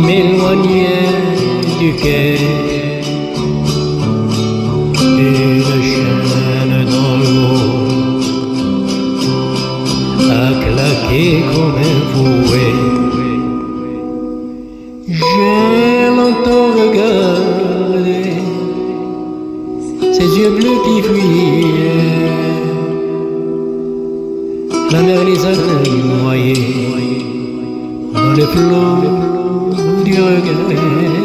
m'éloignais du quai. Une chaîne dans l'eau a claqué comme un fouet. J'ai longtemps regardé ses yeux bleus qui fuyaient. La mer les a noyés dans le flot du regret.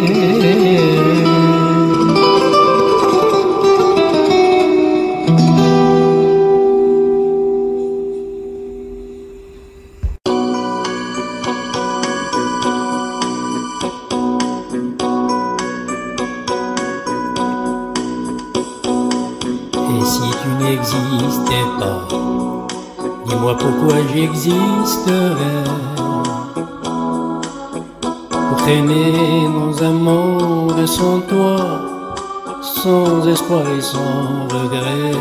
Et si tu n'existais pas, dis-moi pourquoi j'existerais, pour traîner dans un monde sans toi, sans espoir et sans regret.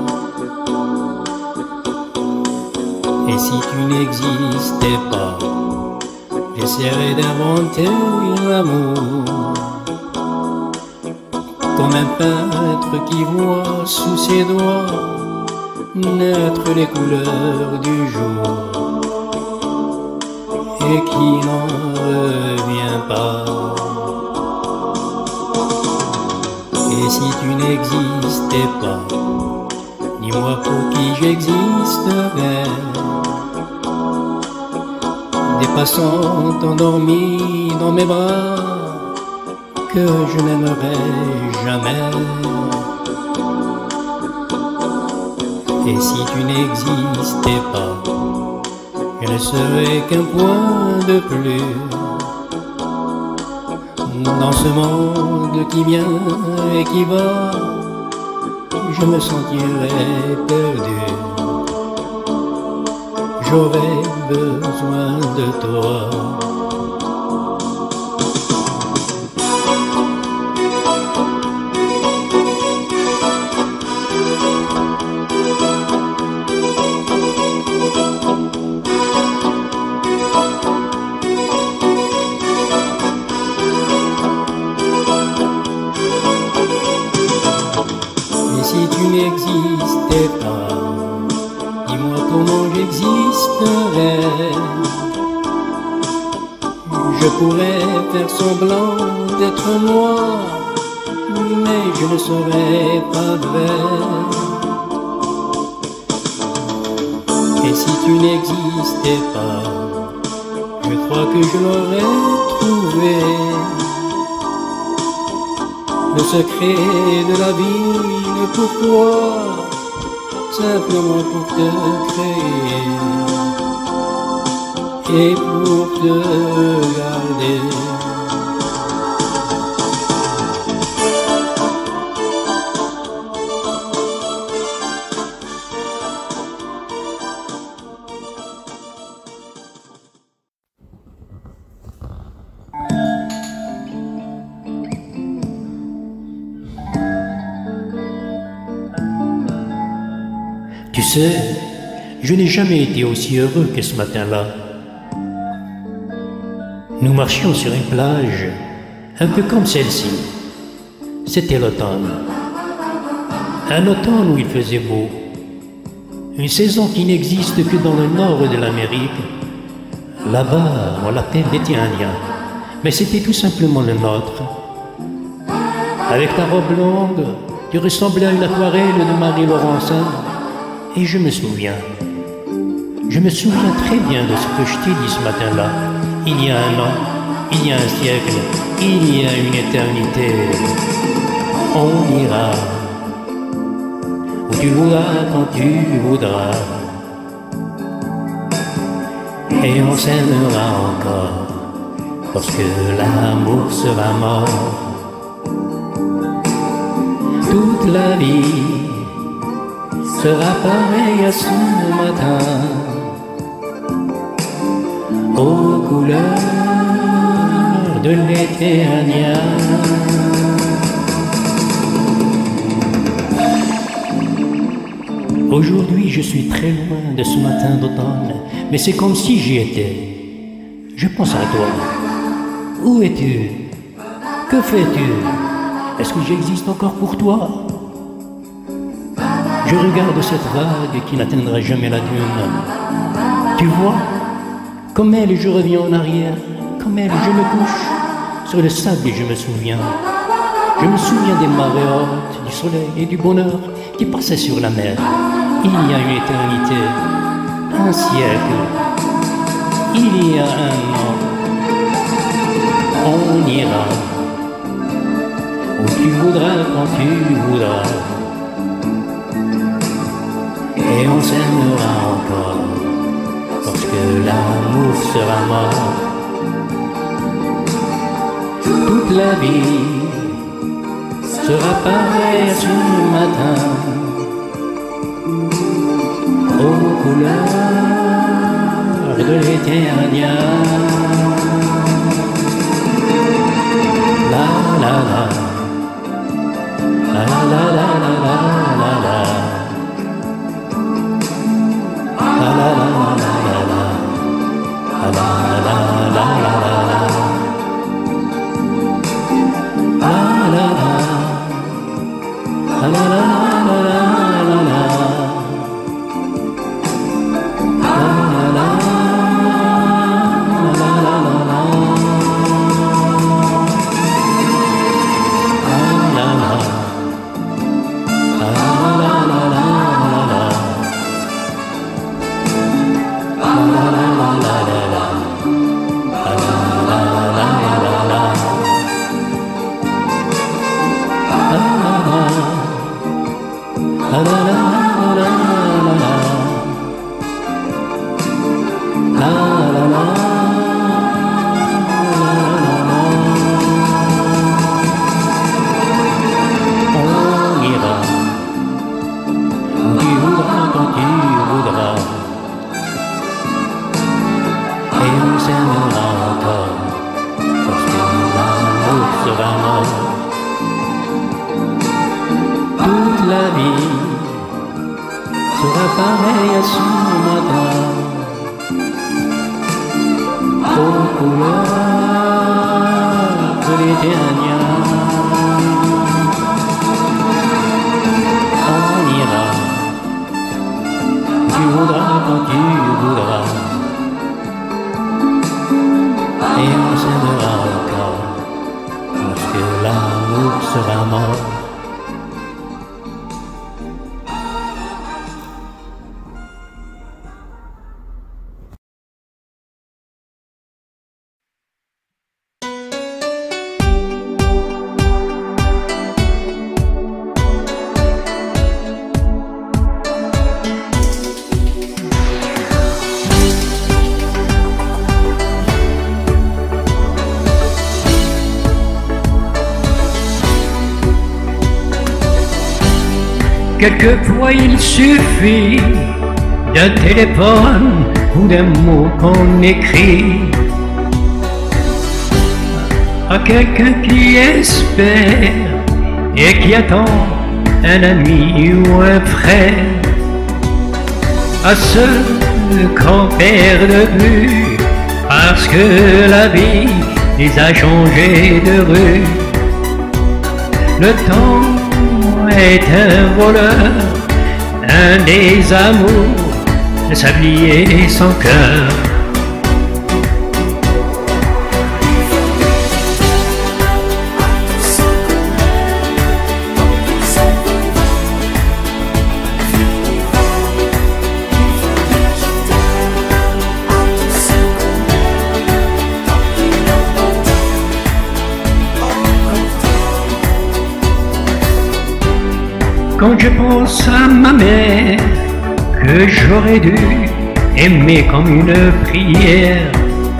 Et si tu n'existais pas, j'essaierais d'inventer l'amour, comme un peintre qui voit sous ses doigts naître les couleurs du jour et qui n'en revient pas. Et si tu n'existais pas, dis-moi pour qui j'existerais, des passants endormis dans mes bras que je n'aimerai jamais. Et si tu n'existais pas, je ne serais qu'un point de plus dans ce monde qui vient et qui va. Je me sentirais perdu, j'aurais besoin de toi. Et si tu n'existais pas, dis-moi comment j'existerais. Je pourrais faire semblant d'être moi, mais je ne serais pas vrai. Et si tu n'existais pas, je crois que je l'aurais trouvé, le secret de la vie. Pourquoi? Simplement pour te créer et pour te garder. Tu sais, je n'ai jamais été aussi heureux que ce matin-là. Nous marchions sur une plage, un peu comme celle-ci. C'était l'automne. Un automne où il faisait beau. Une saison qui n'existe que dans le nord de l'Amérique. Là-bas, on l'appelle l'été indien. Mais c'était tout simplement le nôtre. Avec ta robe longue, tu ressemblais à une aquarelle de Marie Laurencin. Et je me souviens très bien de ce que je t'ai dit ce matin-là. Il y a un an, il y a un siècle, il y a une éternité. On ira où tu voudras, quand tu voudras. Et on s'aimera encore, parce que l'amour sera mort. Toute la vie sera pareil à ce matin, aux couleurs de l'été indien. Aujourd'hui, je suis très loin de ce matin d'automne, mais c'est comme si j'y étais. Je pense à toi, Où es-tu? Que fais-tu? Est-ce que j'existe encore pour toi? Je regarde cette vague qui n'atteindra jamais la dune. Tu vois? Comme elle, je reviens en arrière. Comme elle, je me couche sur le sable et je me souviens. Je me souviens des marées hautes, du soleil et du bonheur qui passaient sur la mer. Il y a une éternité, un siècle, il y a un an. On ira où tu voudras, quand tu voudras. Et on s'aimera encore, parce que l'amour sera mort. Toute la vie sera pareille à ce matin, aux couleurs de l'éternel. La la la, la la la la la la la. La la la la la la, la la la la la la, la la la, la la la la la la, la la toute la vie sera pareille à ce matin, aux couleurs de l'éternel. On ira, tu voudras quand tu voudras, et on s'aimera encore, parce que l'amour sera mort. Quelquefois il suffit d'un téléphone ou d'un mot qu'on écrit à quelqu'un qui espère et qui attend un ami ou un frère, à ceux qu'on perd de vue parce que la vie les a changés de rue. Le temps est un voleur, un des amours, le sablier sans cœur. Quand je pense à ma mère, que j'aurais dû aimer comme une prière,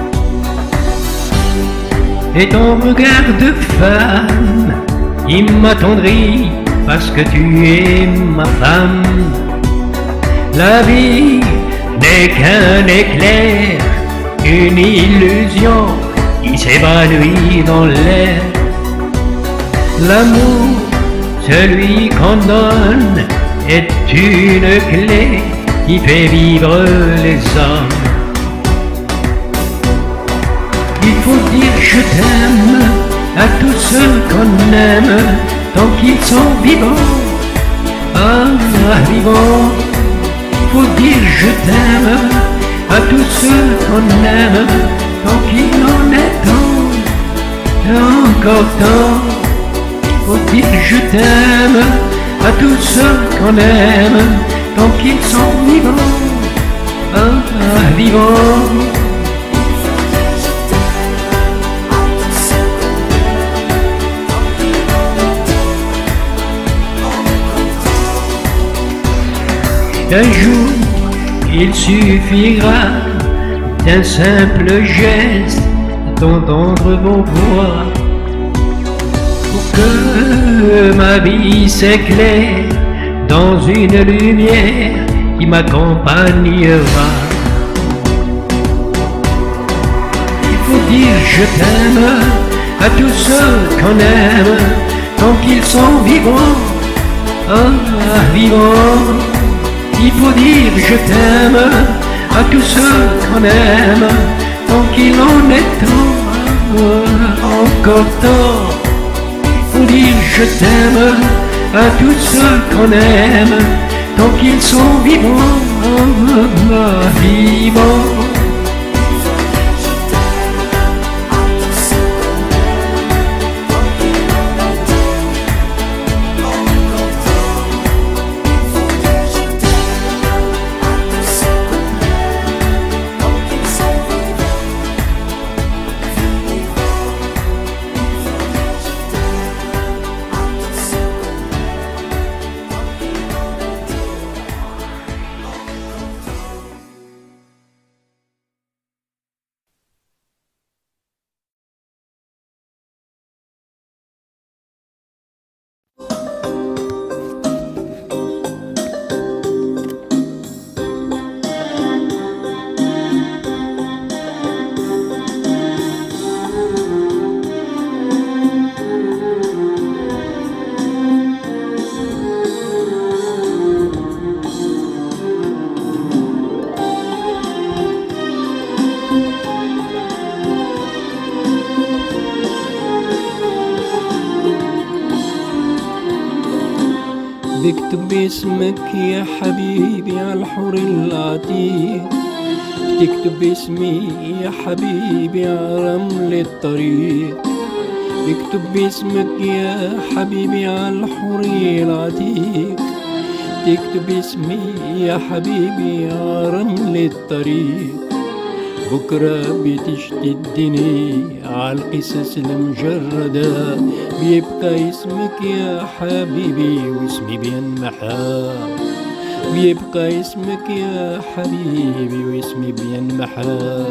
et ton regard de femme qui m'attendrit parce que tu es ma femme. La vie n'est qu'un éclair, une illusion qui s'évanouit dans l'air. L'amour, celui qu'on donne, est une clé qui fait vivre les hommes. Il faut dire je t'aime à tous ceux qu'on aime tant qu'ils sont vivants. Ah, vivants. Faut dire je t'aime à tous ceux qu'on aime tant qu'il en est temps, encore temps. Faut dire je t'aime à tous ceux qu'on aime tant qu'ils sont vivants. Ah, vivants. Un jour, il suffira d'un simple geste, d'entendre vos voix, pour que ma vie s'éclaire dans une lumière qui m'accompagnera. Il faut dire je t'aime à tous ceux qu'on aime tant qu'ils sont vivants. Ah, vivants. Il faut dire je t'aime à tous ceux qu'on aime tant qu'il en est temps, encore temps. Il faut dire je t'aime à tous ceux qu'on aime tant qu'ils sont vivants, vivants. بكتب اسمك يا حبيبي على الحور العتيق، بتكتب اسمي يا حبيبي على رمل الطريق، بكتب اسمك يا حبيبي على الحور العتيق، تكتب اسمي يا حبيبي على رمل الطريق. بكرة بتشتدني عالقصص المجردة، بيبقى اسمك يا حبيبي واسمي بينمحى، بيبقى اسمك يا حبيبي واسمي بينمحى.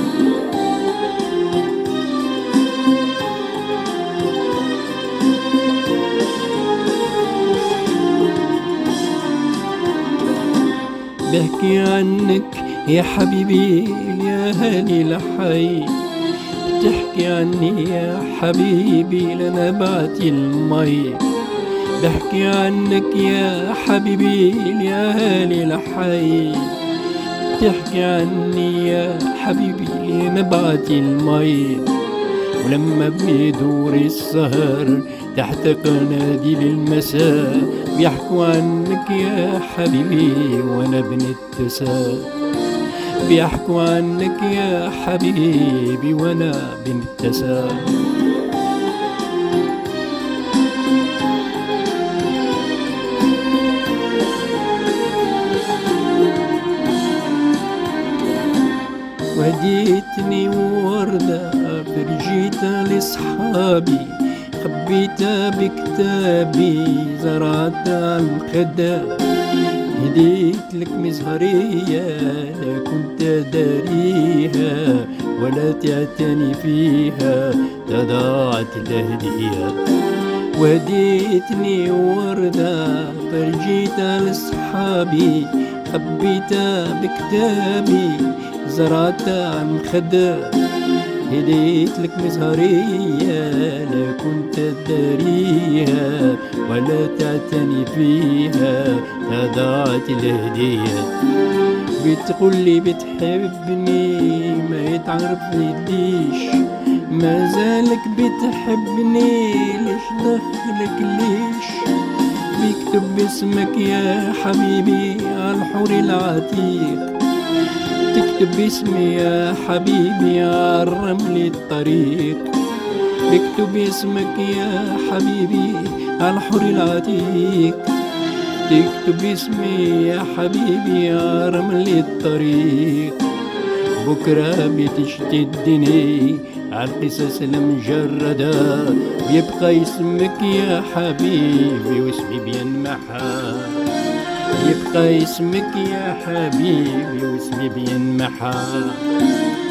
بحكي عنك يا حبيبي يا هالي الحي، بتحكي عني يا حبيبي لنبعت المي، بحكي عنك يا حبيبي يا هالي الحي، بتحكي عني يا حبيبي لنبعت المي. ولما بيدور السهر تحت قناديل المساء، بيحكوا عنك يا حبيبي وانا بنتساء، بيحكوا عنك يا حبيبي وانا بنتساء. وهديتني وردة فرجيتها لصحابي، خبيتها بكتابي زرعتها عالمخدة. هديت لك مزهرية لا كنت داريها ولا تعتني فيها، تضاعت الهدية. وهديتني وردة فرجيتها لصحابي، خبيتها بكتابي زرعتها عالمخدة. هديت لك مزهرية لا كنت تداريها ولا تعتني فيها، ضاعت الهدية. بتقولي بتحبني ما يتعرف يديش، ما زالك بتحبني، ليش دخلك ليش؟ بيكتب اسمك يا حبيبي عالحور العتيق، تكتب اسمي يا حبيبي عالرمل الطريق، بكتب اسمك يا حبيبي عالحور العتيق، تكتب اسمي يا حبيبي عالرمل الطريق. بكرة بتشتدني عالقصص المجردة، بيبقى اسمك يا حبيبي واسمي بينمحى، يبقى اسمك يا حبيبي واسمي بينمحى.